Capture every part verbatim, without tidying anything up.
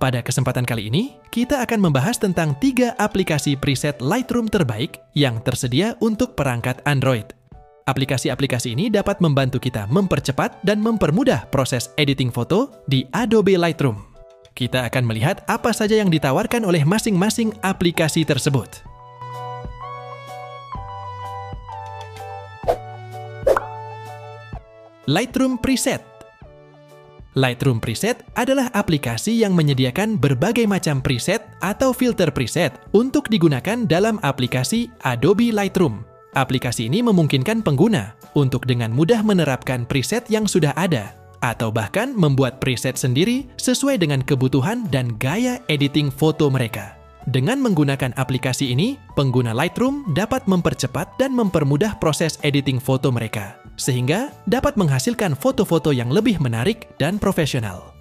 Pada kesempatan kali ini, kita akan membahas tentang tiga aplikasi preset Lightroom terbaik yang tersedia untuk perangkat Android. Aplikasi-aplikasi ini dapat membantu kita mempercepat dan mempermudah proses editing foto di Adobe Lightroom. Kita akan melihat apa saja yang ditawarkan oleh masing-masing aplikasi tersebut. Lightroom Preset. Lightroom Preset adalah aplikasi yang menyediakan berbagai macam preset atau filter preset untuk digunakan dalam aplikasi Adobe Lightroom. Aplikasi ini memungkinkan pengguna untuk dengan mudah menerapkan preset yang sudah ada, atau bahkan membuat preset sendiri sesuai dengan kebutuhan dan gaya editing foto mereka. Dengan menggunakan aplikasi ini, pengguna Lightroom dapat mempercepat dan mempermudah proses editing foto mereka, sehingga dapat menghasilkan foto-foto yang lebih menarik dan profesional.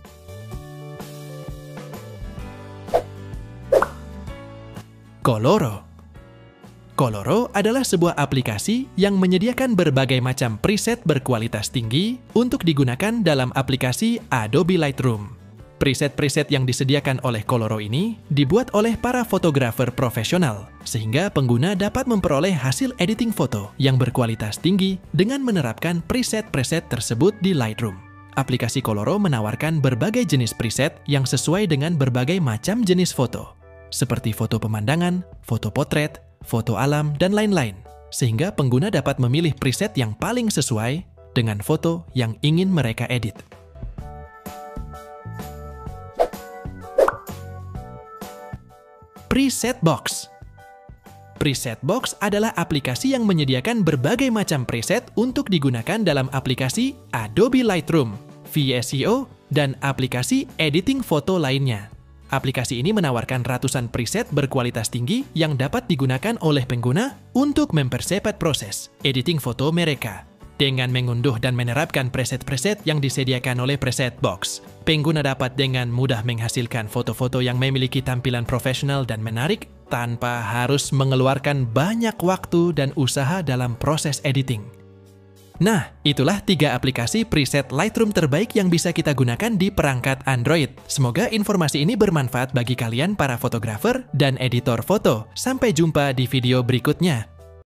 Koloro. Koloro adalah sebuah aplikasi yang menyediakan berbagai macam preset berkualitas tinggi untuk digunakan dalam aplikasi Adobe Lightroom. Preset-preset yang disediakan oleh Koloro ini dibuat oleh para fotografer profesional, sehingga pengguna dapat memperoleh hasil editing foto yang berkualitas tinggi dengan menerapkan preset-preset tersebut di Lightroom. Aplikasi Koloro menawarkan berbagai jenis preset yang sesuai dengan berbagai macam jenis foto, seperti foto pemandangan, foto potret, foto alam, dan lain-lain, sehingga pengguna dapat memilih preset yang paling sesuai dengan foto yang ingin mereka edit. Preset Box. Preset Box adalah aplikasi yang menyediakan berbagai macam preset untuk digunakan dalam aplikasi Adobe Lightroom, V S C O, dan aplikasi editing foto lainnya. Aplikasi ini menawarkan ratusan preset berkualitas tinggi yang dapat digunakan oleh pengguna untuk mempercepat proses editing foto mereka. Dengan mengunduh dan menerapkan preset-preset yang disediakan oleh Preset Box, pengguna dapat dengan mudah menghasilkan foto-foto yang memiliki tampilan profesional dan menarik tanpa harus mengeluarkan banyak waktu dan usaha dalam proses editing. Nah, itulah tiga aplikasi preset Lightroom terbaik yang bisa kita gunakan di perangkat Android. Semoga informasi ini bermanfaat bagi kalian para fotografer dan editor foto. Sampai jumpa di video berikutnya.